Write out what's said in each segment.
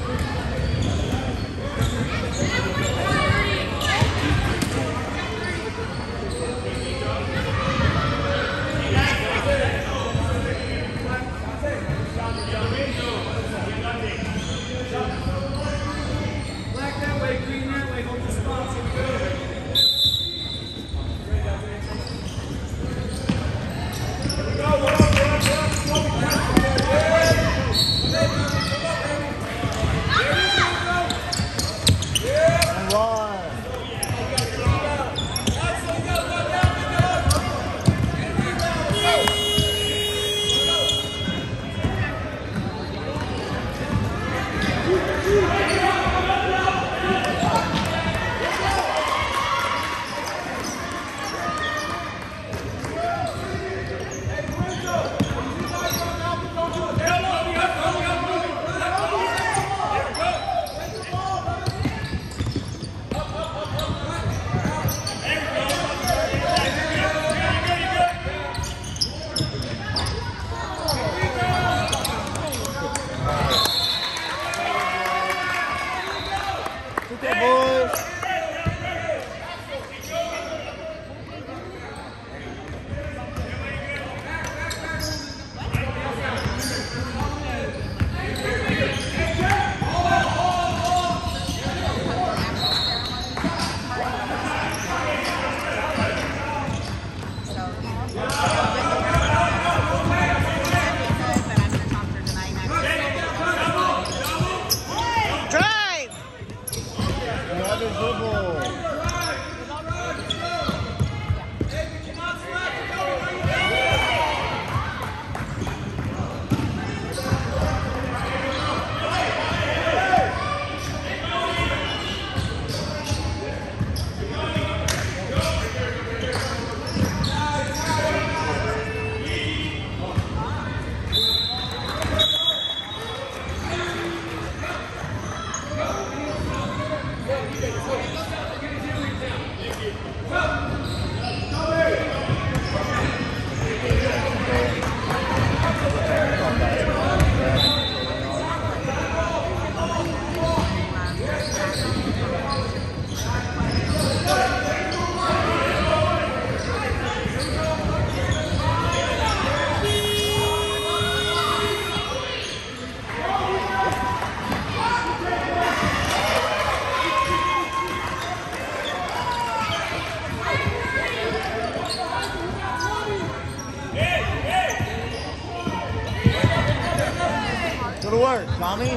Go to work, Tommy.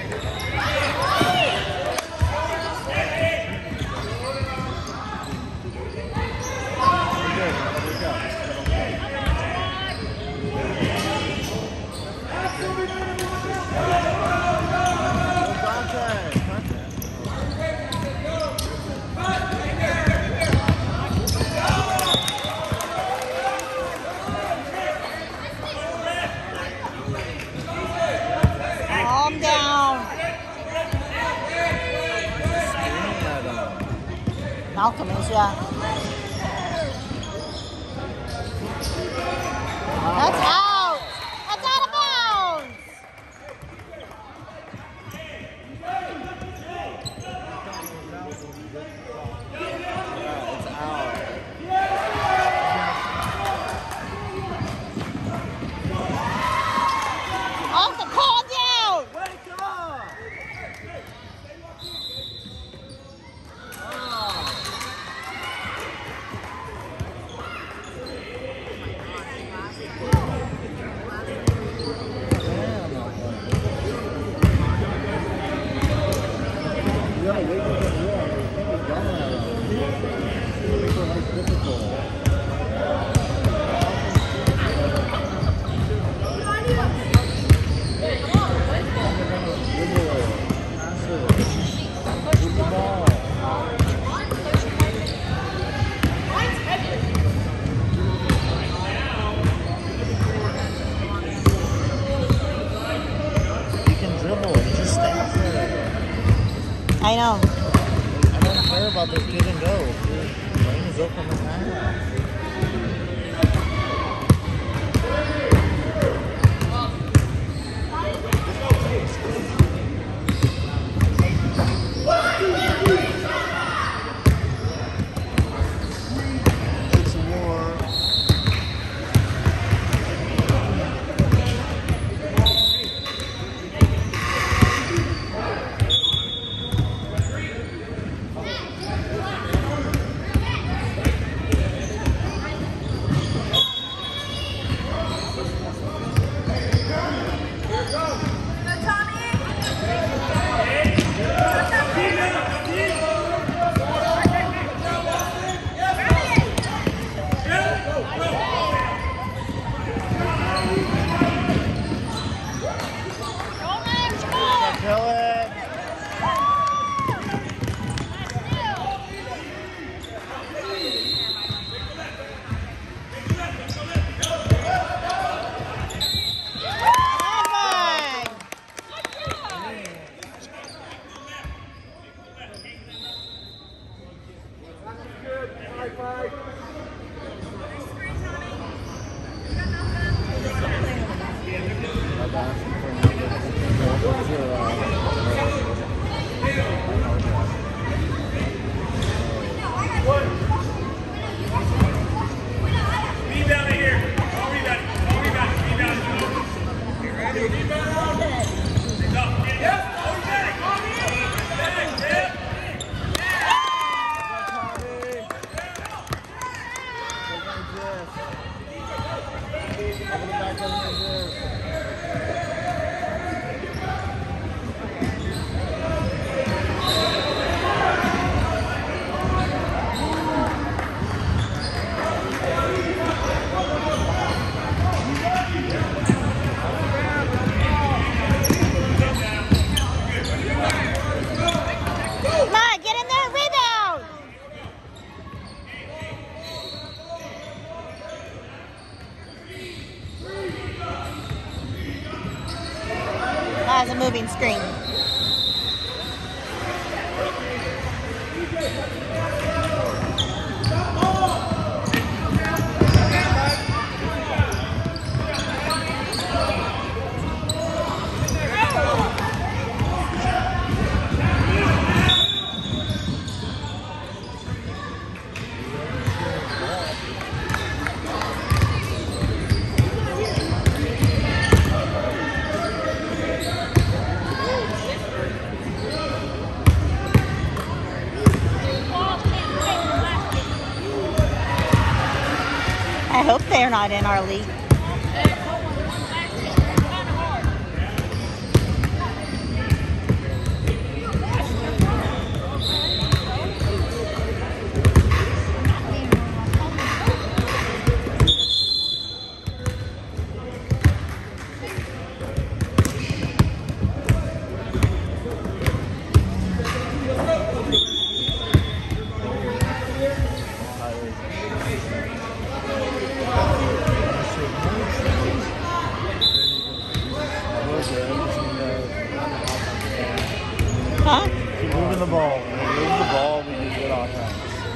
Calm down. Malcolm is, yeah. That's out. That's out of bounds. Malcolm, calm down. Wake up! I know. I don't care about this give and go. Your lane is open this time. Has a moving screen. I hope they're not in our league. Huh? Keep moving the ball. When we move the ball, we use it offense.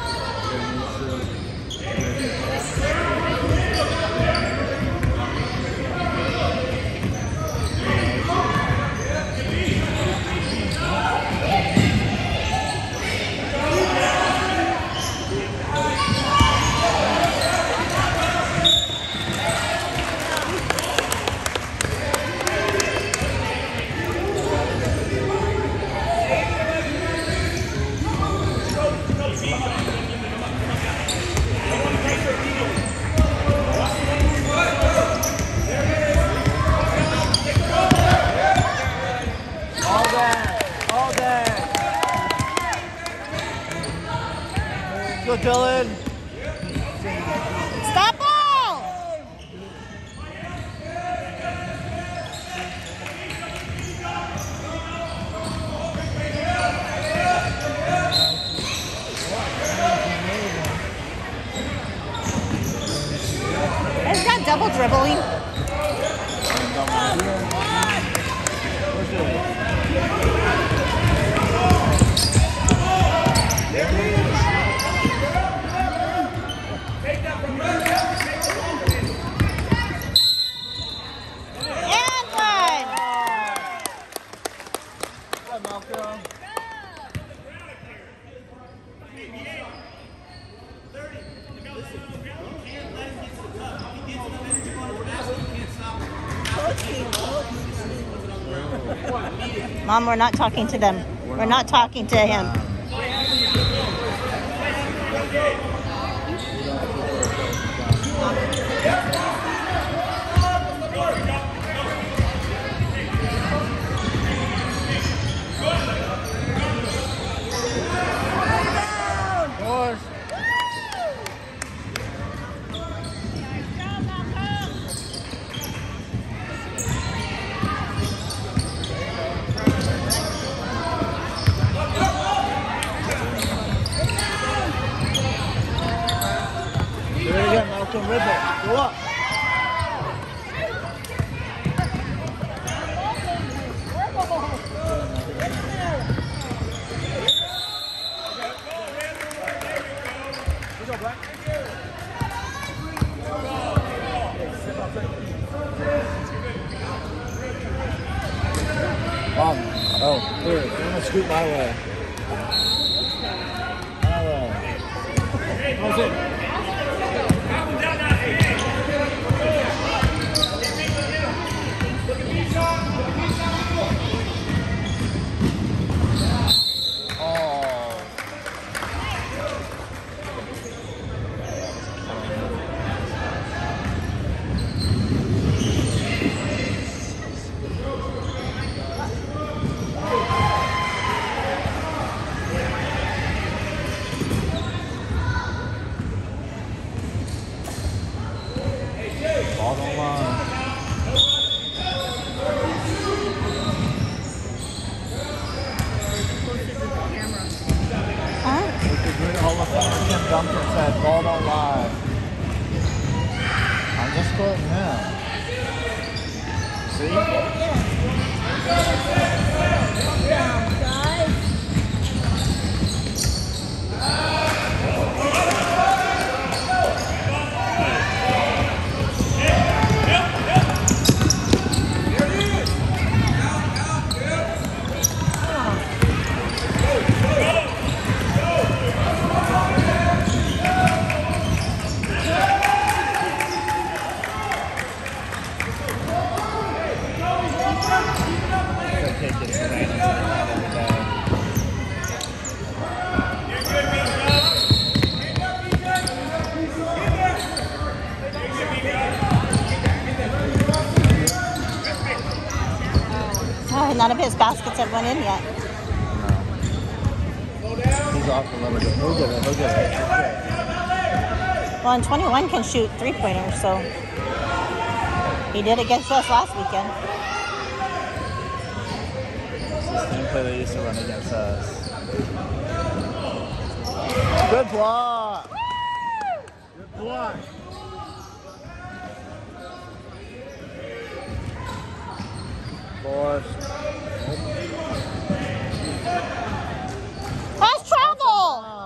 Go, Dylan. Stop ball! Is that double dribbling? Mom, we're not talking to them. We're not talking to him. Malcolm, rip it. Go up. Good job, Black. Sit up, Oh, here. I'm gonna scoot my way. My way. How's it? Ball don't lie. I'm just quoting him. See? None of his baskets have went in yet. No. He's off a little bit. He'll get it. He'll get it. Well, and 21 can shoot three-pointers, so he did against us last weekend. It's the same play they used to run against us. Good block. Good block. Forced. Nice travel!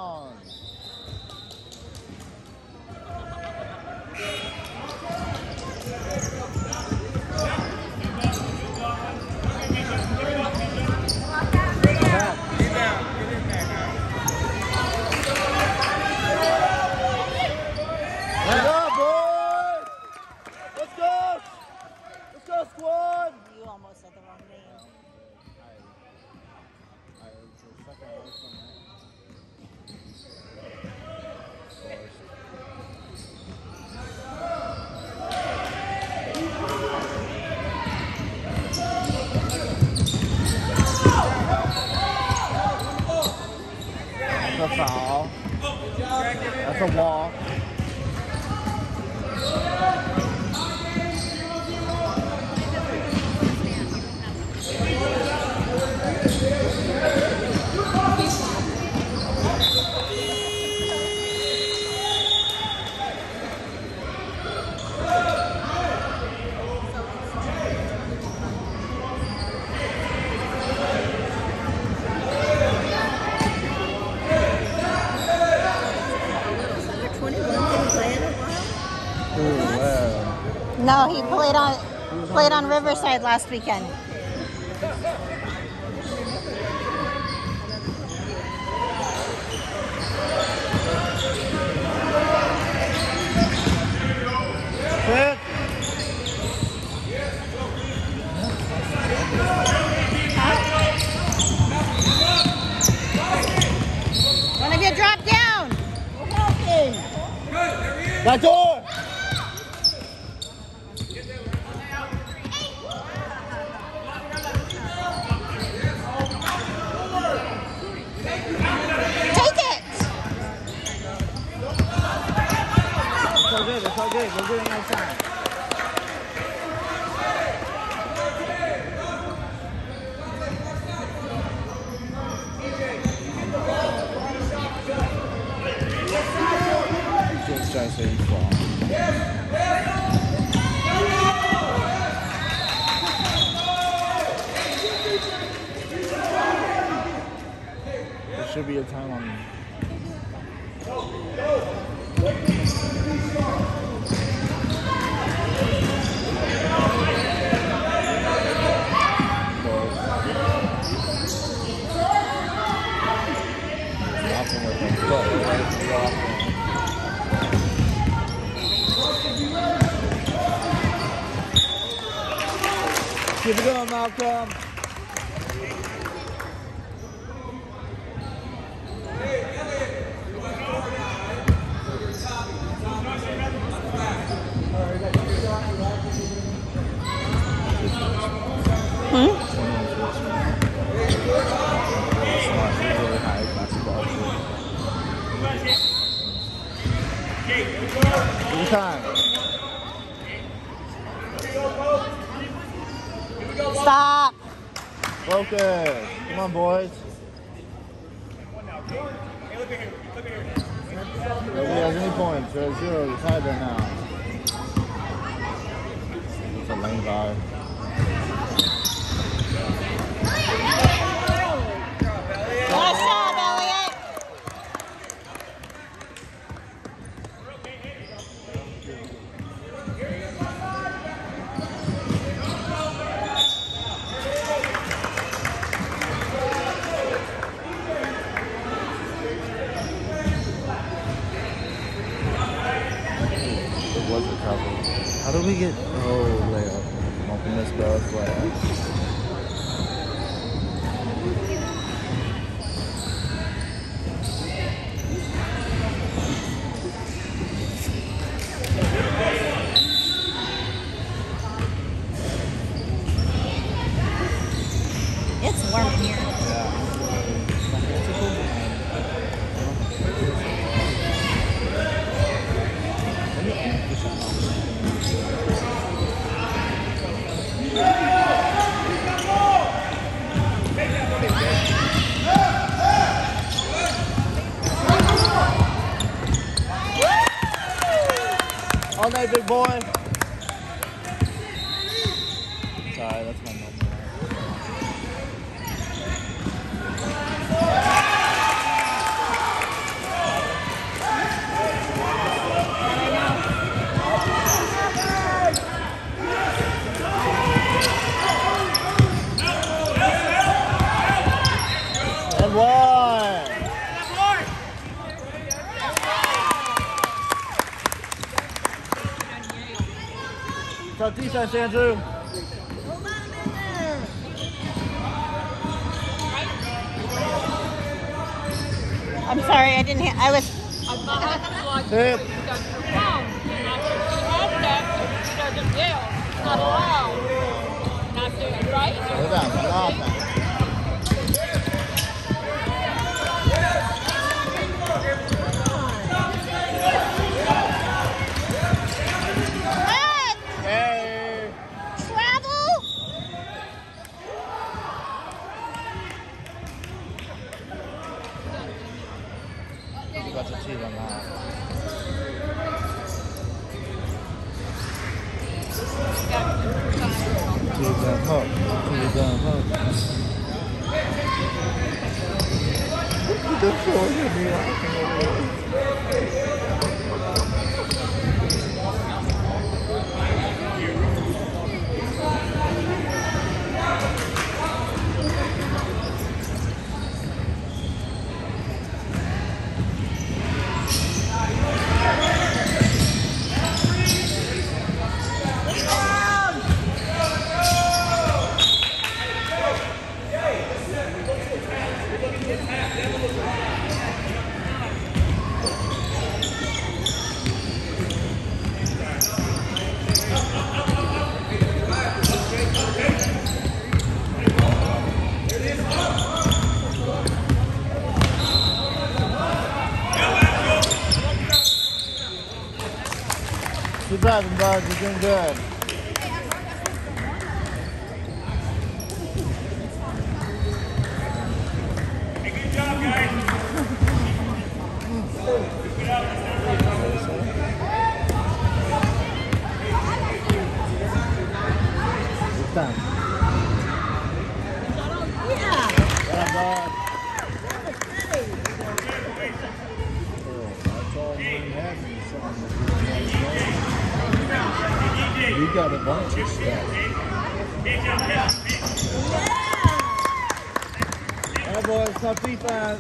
That's a foul. That's a walk. No, he played on Riverside last weekend. Quick. One of you drop down. That door. It's all good. We'll do it next time. Just trying to say he's wrong. There should be a time on. Malcolm. Good time. Stop. Focus. Come on, boys. Nobody has any points. You're at 0. You're tied right now. It's a lane vibe. Nice job, Elliot. It was a couple. How do we get? Oh, layup. Open this bell flag. It's warm in here. All night, big boy. Sorry, that's my number. And one. Tough defense, Andrew. I'm sorry, I didn't hear. I was. Tip. Not allowed. Not doing it right. Hold on, hold on. Hey. Travel. Got to see them now. To the hook. To the hook. They're showing me Keep driving, bud. You're doing good. Hey, good job, guys. Good time. Yeah. Yeah, bud. That's all we have in the song. We got a bunch of stuff. Hey, boys, tough defense.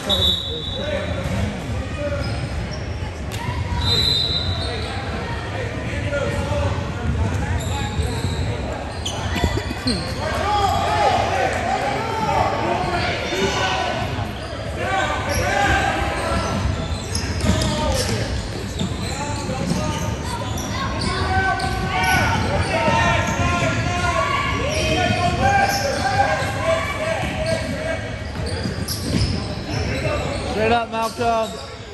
Straight up, Malcolm.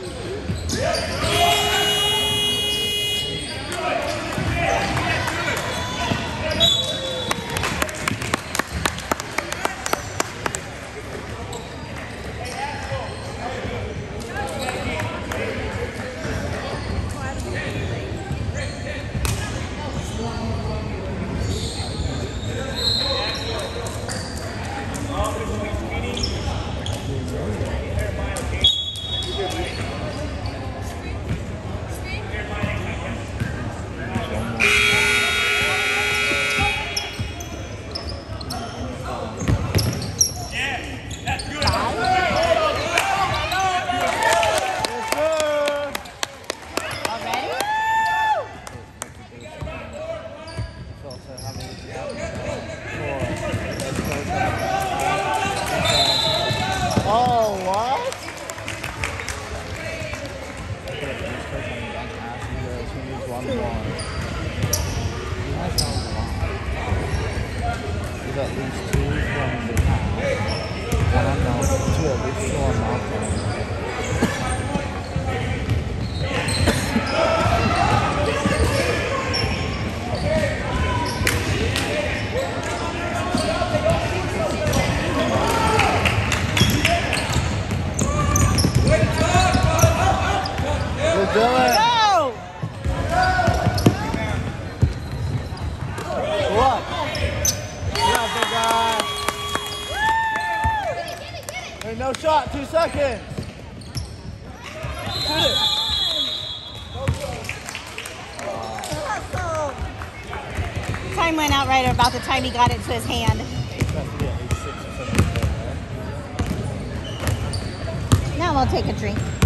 Oh, what? There's at least 2 from the top. One on Malcolm, 2 at least 2 on Malcolm. Good Dylan. Go! Go up. Yeah, big guy. Hey, no shot, 2 seconds. Shoot it. Time went out right about the time he got it to his hand. Now we'll take a drink.